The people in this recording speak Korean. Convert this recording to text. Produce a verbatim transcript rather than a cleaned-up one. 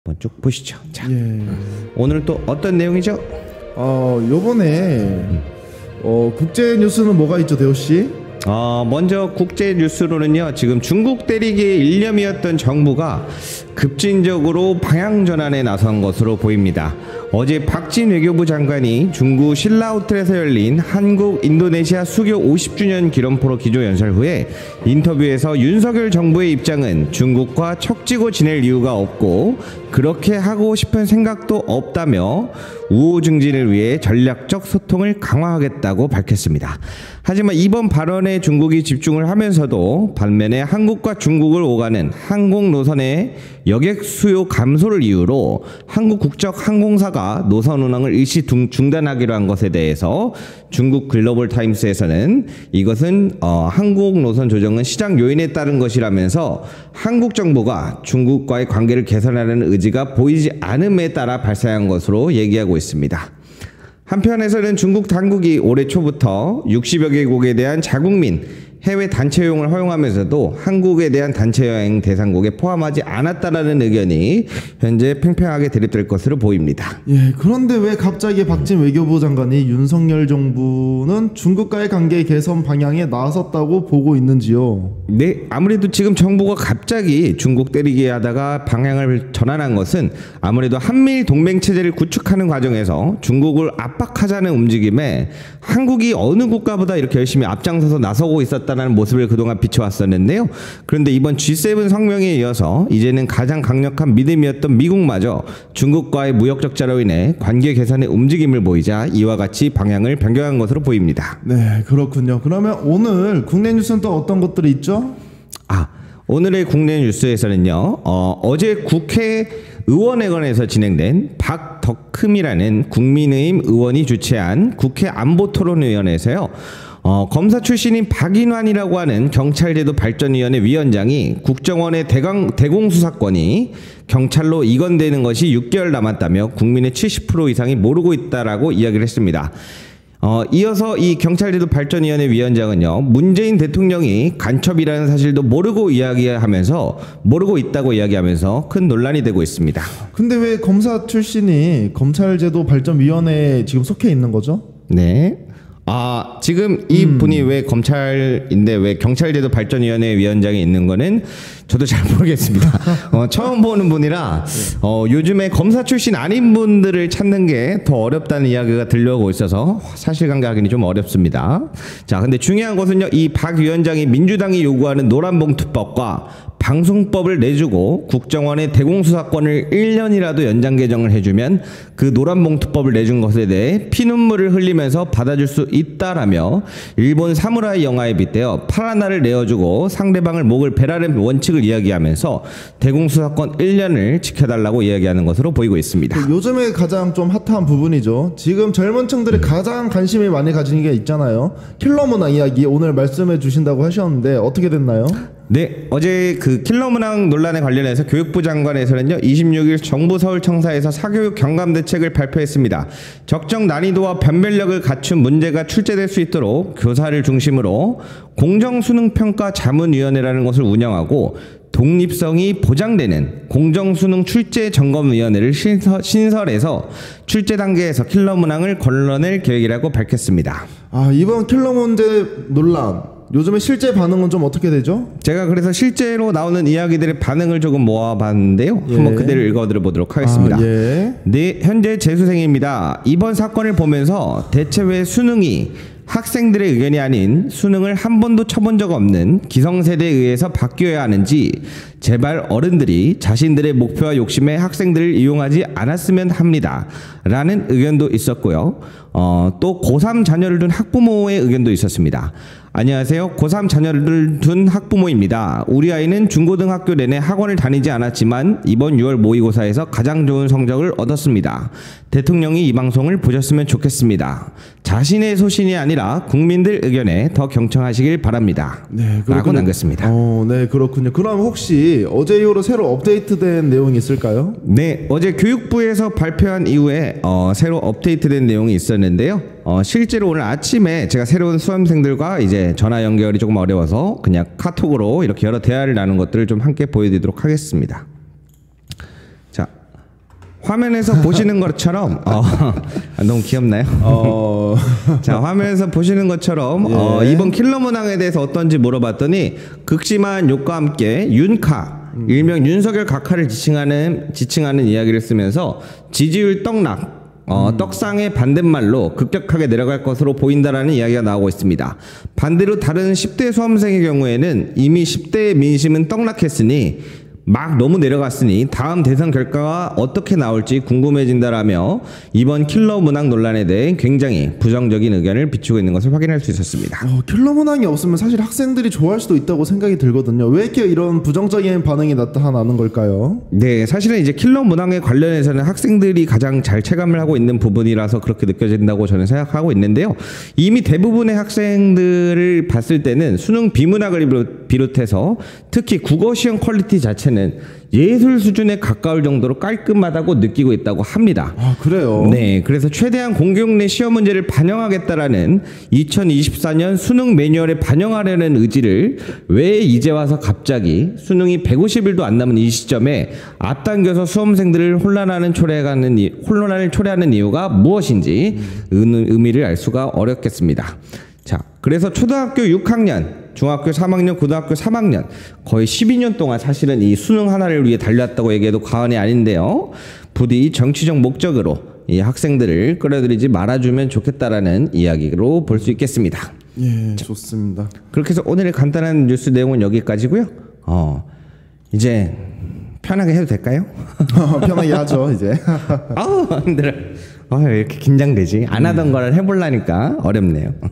한번 쭉 보시죠. 자, 예. 오늘 또 어떤 내용이죠? 어, 요번에 음. 어, 국제 뉴스는 뭐가 있죠, 대호 씨? 어, 먼저 국제 뉴스로는요, 지금 중국 때리기의 일념이었던 정부가 급진적으로 방향 전환에 나선 것으로 보입니다. 어제 박진 외교부 장관이 중국 신라호텔에서 열린 한국 인도네시아 수교 오십 주년 기념포로 기조연설 후에 인터뷰에서 윤석열 정부의 입장은 중국과 척지고 지낼 이유가 없고 그렇게 하고 싶은 생각도 없다며 우호 증진을 위해 전략적 소통을 강화하겠다고 밝혔습니다. 하지만 이번 발언에 중국이 집중을 하면서도 반면에 한국과 중국을 오가는 항공 노선의 여객 수요 감소를 이유로 한국 국적 항공사가 노선 운항을 일시 중단하기로 한 것에 대해서 중국 글로벌 타임스에서는 이것은 어, 항공 노선 조정은 시장 요인에 따른 것이라면서 한국 정부가 중국과의 관계를 개선하려는 의지가 보이지 않음에 따라 발생한 것으로 얘기하고 있습니다. 한편에서는 중국 당국이 올해 초부터 육십여 개국에 대한 자국민 해외 단체 여행을 허용하면서도 한국에 대한 단체 여행 대상국에 포함하지 않았다라는 의견이 현재 팽팽하게 대립될 것으로 보입니다. 예, 그런데 왜 갑자기 박진 외교부 장관이 윤석열 정부는 중국과의 관계 개선 방향에 나섰다고 보고 있는지요? 네, 아무래도 지금 정부가 갑자기 중국 때리기 하다가 방향을 전환한 것은 아무래도 한미일 동맹 체제를 구축하는 과정에서 중국을 압박하자는 움직임에 한국이 어느 국가보다 이렇게 열심히 앞장서서 나서고 있었다 라는 모습을 그동안 비춰왔었는데요. 그런데 이번 지 세븐 성명에 이어서 이제는 가장 강력한 믿음이었던 미국마저 중국과의 무역 적자로 인해 관계 개선의 움직임을 보이자 이와 같이 방향을 변경한 것으로 보입니다. 네, 그렇군요. 그러면 오늘 국내 뉴스는 또 어떤 것들이 있죠? 아, 오늘의 국내 뉴스에서는요. 어, 어제 국회 의원회관에서 진행된 박덕흠이라는 국민의힘 의원이 주최한 국회 안보토론위원회에서요. 어, 검사 출신인 박인환이라고 하는 경찰제도 발전위원회 위원장이 국정원의 대강, 대공수사권이 경찰로 이관되는 것이 육 개월 남았다며 국민의 칠십 퍼센트 이상이 모르고 있다라고 이야기를 했습니다. 어, 이어서 이 경찰제도 발전위원회 위원장은요, 문재인 대통령이 간첩이라는 사실도 모르고 이야기하면서 모르고 있다고 이야기하면서 큰 논란이 되고 있습니다. 근데 왜 검사 출신이 검찰제도 발전위원회에 지금 속해 있는 거죠? 네. 아, 지금 이 음. 분이 왜 검찰인데 왜 경찰제도 발전위원회 위원장에 있는 거는 저도 잘 모르겠습니다. 어, 처음 보는 분이라 어, 요즘에 검사 출신 아닌 분들을 찾는 게 더 어렵다는 이야기가 들려오고 있어서 사실관계 하기는 좀 어렵습니다. 자, 근데 중요한 것은요, 이 박 위원장이 민주당이 요구하는 노란봉투법과 방송법을 내주고 국정원의 대공수사권을 일 년이라도 연장 개정을 해주면 그 노란봉투법을 내준 것에 대해 피눈물을 흘리면서 받아줄 수 있다라며 일본 사무라이 영화에 빗대어 팔 하나를 내어주고 상대방을 목을 베라는 원칙을 이야기하면서 대공수사권 일 년을 지켜달라고 이야기하는 것으로 보이고 있습니다. 요즘에 가장 좀 핫한 부분이죠. 지금 젊은 층들이 음. 가장 관심이 많이 가지는 게 있잖아요. 킬러 문화 이야기 오늘 말씀해 주신다고 하셨는데 어떻게 됐나요? 네, 어제 그 킬러 문항 논란에 관련해서 교육부 장관에서는요, 이십육 일 정부 서울청사에서 사교육 경감 대책을 발표했습니다. 적정 난이도와 변별력을 갖춘 문제가 출제될 수 있도록 교사를 중심으로 공정수능평가 자문위원회라는 것을 운영하고 독립성이 보장되는 공정수능 출제점검위원회를 신설, 신설해서 출제 단계에서 킬러 문항을 걸러낼 계획이라고 밝혔습니다. 아, 이번 킬러 문제 논란 요즘에 실제 반응은 좀 어떻게 되죠? 제가 그래서 실제로 나오는 이야기들의 반응을 조금 모아봤는데요. 예. 한번 그대로 읽어드려 보도록 하겠습니다. 아, 예. 네, 현재 재수생입니다. 이번 사건을 보면서 대체 왜 수능이 학생들의 의견이 아닌 수능을 한 번도 쳐본 적 없는 기성세대에 의해서 바뀌어야 하는지 제발 어른들이 자신들의 목표와 욕심에 학생들을 이용하지 않았으면 합니다. 라는 의견도 있었고요. 어, 또 고삼 자녀를 둔 학부모의 의견도 있었습니다. 안녕하세요. 고삼 자녀를 둔 학부모입니다. 우리 아이는 중고등학교 내내 학원을 다니지 않았지만 이번 유월 모의고사에서 가장 좋은 성적을 얻었습니다. 대통령이 이 방송을 보셨으면 좋겠습니다. 자신의 소신이 아니라 국민들 의견에 더 경청하시길 바랍니다. 네, 라고 남겼습니다. 어, 네, 그렇군요. 그럼 혹시 어제 이후로 새로 업데이트된 내용이 있을까요? 네, 어제 교육부에서 발표한 이후에 어, 새로 업데이트된 내용이 있었는데요. 어, 실제로 오늘 아침에 제가 새로운 수험생들과 이제 전화 연결이 조금 어려워서 그냥 카톡으로 이렇게 여러 대화를 나눈 것들을 좀 함께 보여드리도록 하겠습니다. 자, 화면에서 보시는 것처럼 어, 너무 귀엽나요? 어... 자, 화면에서 보시는 것처럼 예. 어, 이번 킬러 문항에 대해서 어떤지 물어봤더니 극심한 욕과 함께 윤카, 음. 일명 윤석열 각하를 지칭하는 지칭하는 이야기를 쓰면서 지지율 떡락, 어, 음. 떡상의 반대말로 급격하게 내려갈 것으로 보인다라는 이야기가 나오고 있습니다. 반대로 다른 십 대 수험생의 경우에는 이미 십 대의 민심은 떡락했으니 막 너무 내려갔으니 다음 대선 결과가 어떻게 나올지 궁금해진다라며 이번 킬러 문항 논란에 대해 굉장히 부정적인 의견을 비추고 있는 것을 확인할 수 있었습니다. 어, 킬러 문항이 없으면 사실 학생들이 좋아할 수도 있다고 생각이 들거든요. 왜 이렇게 이런 부정적인 반응이 나타나는 걸까요? 네, 사실은 이제 킬러 문항에 관련해서는 학생들이 가장 잘 체감을 하고 있는 부분이라서 그렇게 느껴진다고 저는 생각하고 있는데요. 이미 대부분의 학생들을 봤을 때는 수능 비문학을 비롯해서 특히 국어 시험 퀄리티 자체는 예술 수준에 가까울 정도로 깔끔하다고 느끼고 있다고 합니다. 아, 그래요? 네, 그래서 최대한 공교육 내 시험 문제를 반영하겠다라는 이천이십사 년 수능 매뉴얼에 반영하려는 의지를 왜 이제 와서 갑자기 수능이 백오십 일도 안 남은 이 시점에 앞당겨서 수험생들을 혼란하는 초래하는 이, 혼란을 초래하는 이유가 무엇인지 음. 의미를 알 수가 어렵겠습니다. 자, 그래서 초등학교 육 학년, 중학교 삼 학년, 고등학교 삼 학년 거의 십이 년 동안 사실은 이 수능 하나를 위해 달렸다고 얘기해도 과언이 아닌데요. 부디 정치적 목적으로 이 학생들을 끌어들이지 말아주면 좋겠다라는 이야기로 볼 수 있겠습니다. 예, 자, 좋습니다. 그렇게 해서 오늘의 간단한 뉴스 내용은 여기까지고요. 어, 이제 편하게 해도 될까요? 편하게 하죠, 이제. 아우, 힘들어. 아, 왜 이렇게 긴장되지? 안 하던 걸 해보려니까 어렵네요.